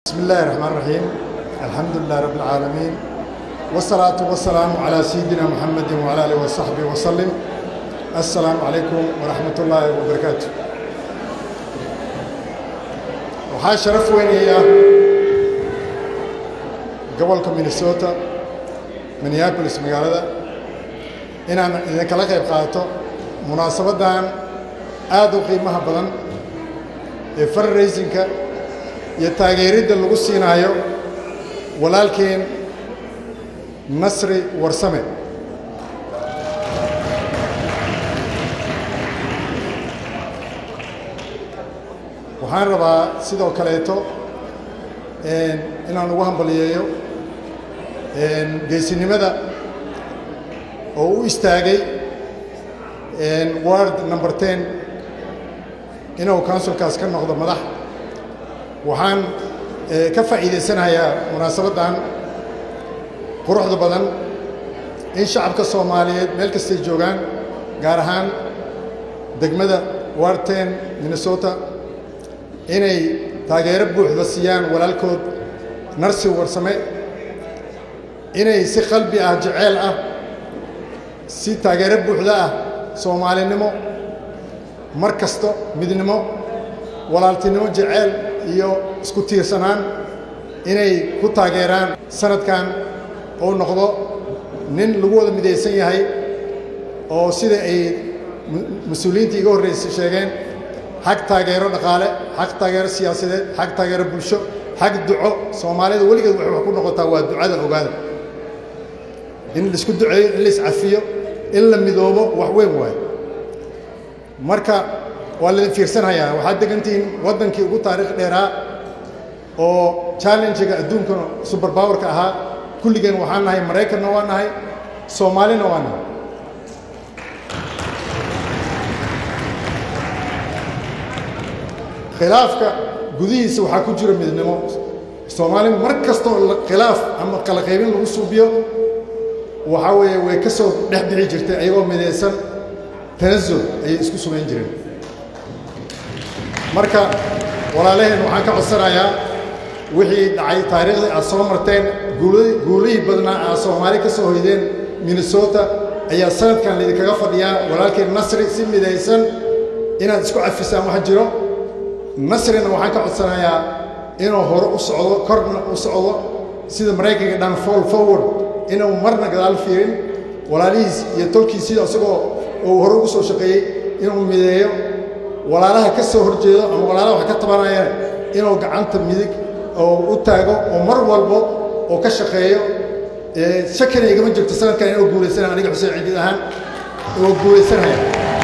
بسم الله الرحمن الرحيم. الحمد لله رب العالمين، والصلاة والسلام على سيدنا محمد وعلى آله وصحبه وسلم. السلام عليكم ورحمة الله وبركاته. waxaa sharaf weyn gobolka Minnesota, Minneapolis magaalada inaan idin kala qayb qaato munaasabadan aad u qiimaha badan ee fundraising-ka iyo taageeridda lagu siinayo walaalkeen Nasri Warsame. waxaan rabaa sidoo kaleeto inaan ugu hambaliyeeyo geesinimada oo u istaagay ward number 10 inuu councilkaas ka noqdo madax. waxaan ka faa'iideysanayaa munaasabadan quruxda badan in shacabka Soomaaliyeed meel kasta joogaan, gaar ahaan degmada ward 10 Minnesota, inay taageero buuxda siiyaan walaalkood Nasri Warsame, inay si qalbi ah jecel ah si taageero buuxda ah Soomaalinimo markasto midnimo walaaltinimo jecel iyo isku tiirsanaan inay ku taageeraan sanadkan oo noqdo nin lagu wada midaysan yahay oo sida ay mas'uuliyiinta iga horreysay sheegeen xaq taageero dhaqaale, xaq taageero siyaasadeed, xaq taageero bulsho, xaq duco. Soomaalida weligeed waxay wax ku noqotaa waa ducada ogaada, in la isku duceeyo, in la iscafiyo, in la midoobo wax weyn waaye. marka waa la fiirsanayaa, waxaad degantihiin waddankii ugu taariikh dheeraa oo challenge-ga adduunka super power-ka ahaa. kulligeen waxaan nahay Maraykanna waa nahay, Soomaalina waa nahay. khilaafka gudihiisa waxaa ku jira midnimo. Soomaalidu mar kastoo khilaaf ama kala qaybin lagu suubiyo waxaa weeye way ka soo dhex bixi jirtay ayagoo midaysan, tanazul ayay isku sumayn jireen. marka walaalaheen waxaan ka codsanayaa wixii dhacay taariikhdii aad soo marteen, guulihii badnaa aad Soomaali ka soo hoydeen Minnesota ayaa sanadkan idinkaga fadhiyaa. walaalkeen Nasri si midaysan inaad isku cafisaan wax jiro. Nasrina waxaan ka codsanayaa inuu hore u socdo, korna u socdo, sida Maraykanka dhan fall forward, inuu marna gadaal fiirin. walaalihiis iyo tolkiisii isagoo uu hore ugu soo shaqeeyey inuu mideeyo, walaalaha ka soo horjeedo ama walaalaha wax ka tabanayaan inuu gacanta midig oo u taago oo mar walbo oo ka shaqeeyo. shakina igama jirto sanadkan inuu guuleysanayo, aniga Xuseen Ciidid ahaan oo guuleysanaya.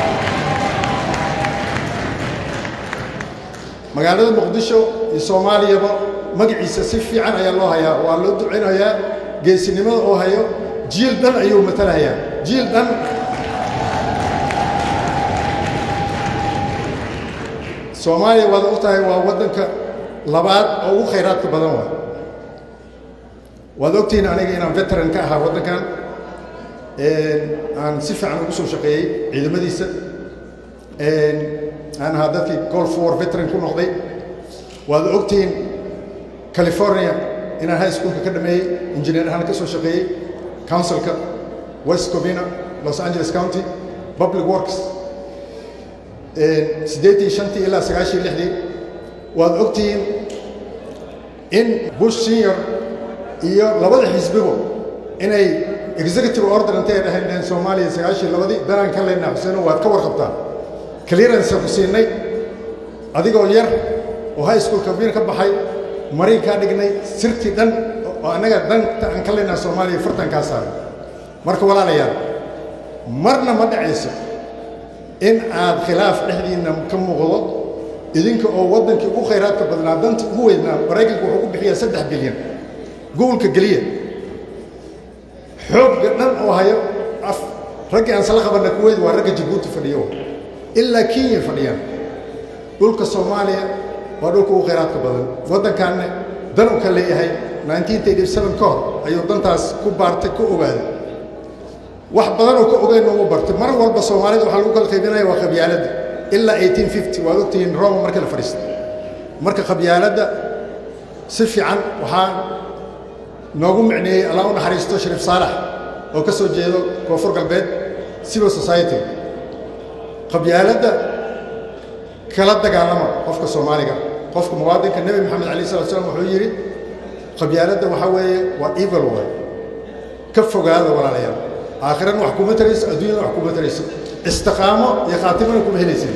magaalada Muqdisho iyo Soomaaliyaba magaciisa si fiican ayaa loo hayaa, waa loo duceynayaa. geesinimada oo hayo jiil dhan ayuu matalayaa, jiil dhan. Soomaaliya waad ogtahay waa waddanka labaad oo ugu khayraadka badan waa. waad ogtihiin aniga inaan veteran ka ahaa waddankan, aan si fiican ugu soo shaqeeyey ciidamadiisa, aan ahaa dadkii Gulf War veteran ku noqday. waad ogtihiin California inaan high schoolka ka dhameeyey, engineer ahaan ka soo shaqeeyey, councilka West Covina, Los Angeles County, Public Works 85 ilaa 96. waad ogtihiin in Bush Senior iyo labada xisbigo inay executive order intay dhahayn Soomaaliya 92 daran ka leena Xuseen waad ka warqabtaa. clearance ku siinay adigoo yar oo high school kabiir ka baxay, marin ka dhignay sirti dhan oo anaga danta aan ka leena Soomaaliya fartan ka saaray. marka walaalayaal, marna ma dhacayso in aad khilaaf dhexdiina ka muuqdo idinka oo waddankii ugu khayraadka badnaa, danta ugu weynaa. Maraykanku wuxuu ku bixiyaa 3 bilyan gobolka geliya, xoog dhan oo hayo ragga aan sala qabanna Kuwait waa ragga Djibouti fadhiyo, ilaa Kenya fadhiyaan. dhulka Soomaaliya waa dhulka ugu khayraadka badan. waddankaanna dan uu ka leeyahay 1987 ka hor ayuu dantaas ku baartay, ku ogaaday. wax badan oo ka ogeyn oo bartay. mar walba Soomaalida waxa lagu kala qaybinayaa waa qabyaaladda. ilaa 1850 waad ogtihiin Rome markii la fariistay. marka qabyaaladda سفي عن وحان نوغم يعني الله نحريستو شريف صالح أو كسو جيدو كوفر قلبين سيفل سوسايتي قبيالة كلا دقالما قفك الصومالية قفك موادك النبي محمد عليه الصلاة والسلام وحيري قبيالة وحوي وإيفل واي كفوا هذا ولا ليال آخرا وحكومة رئيس الدنيا وحكومة رئيس استقاموا يخاطبونكم هليسين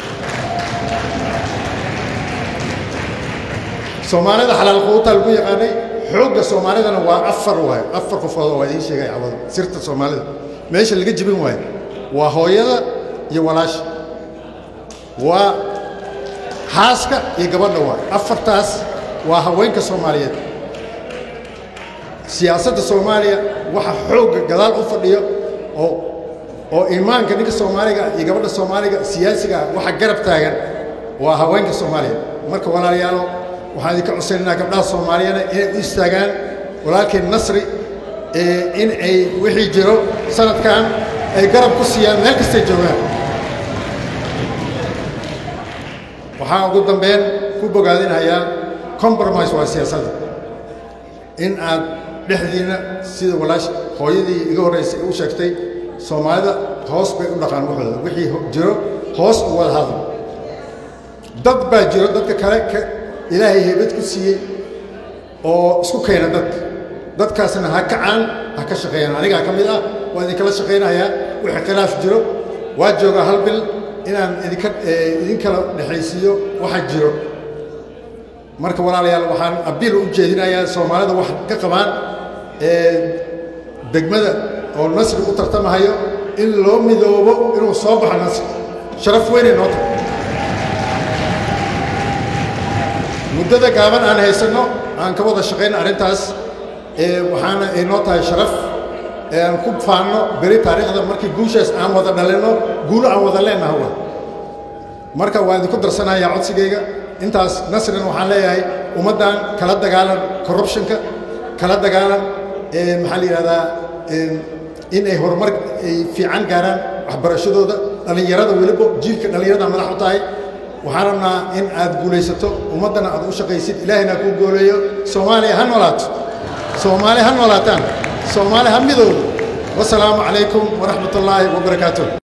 Soomaalida xalaal quuta lagu yaqaanay xooga Soomaalidana waa afar qofood oo ay sheegay cawada sirta Soomaalida meesha laga jibin waay waa hooyada iyo walaasha waa haaska iyo gabadha waay afartaas waa haweenka Soomaaliyeed siyaasadda Soomaaliya waxa xooga gadaal u fadhiyo oo iimaanka ninka Soomaaliga iyo gabadha Soomaaliga siyaasiga waxa garab taagan waa haweenka Soomaaliyeed marka walaalayaal waxaan idinka codsanayna gabdhaha Soomaaliyeed inay u istaagaan walaalkeen Nasri in ay wixii jiro sanadkan ay garab ku siiyaan meel kasta joogaan waxaan ugu dambeyn ku bogaadinayaa compromise waa siyaasadda in aad dhexdiina sida walaash hooyadii iga horeysay u sheegtay Soomaalida hoos bay u dhaqaan waxooda wixii jiro hoos u wada hadal dad baa jiro dadka kale إلهي هيبت كسية أو سكو كينا دك كاسنا هكعان هكشقينا أنا قاعد كميدا وإذا كلا شقينا هيا وحكلاف جرو واجوغا هالبل إذا كلا نحيسيو واحد جرو مركب ولا ليال وحان أبيل وجهنا يا سومالي ده واحد كمان دقمة أو النصر وترتم هيا إن لو مذوبه إنه صابح النصر شرف وين النقطة مدة قابل أنا هيسنو أنا كبر الشقين أرنتاس وحنا نوتها شرف نكون فانو بري تاريخ هذا مركي جوشس أم وذا دلنا جول أم وذا لنا هو مركا واحد كدر سنة يعود سجيجا إنتاس نصرنا وحنا هاي ومدان كلا دجالا corruption كلا دجالا محلي هذا إن هرمر في عن جاران برشلونة ده اللي يراد ويلبو جيل اللي يراد عمل حطاي وحرمنا إن أد جوليسته ومدنا أد وشقيسيد إلهنا كوب جوليو سومالي هنولات سومالي هنولاتان سومالي هم بدو والسلام عليكم ورحمة الله وبركاته.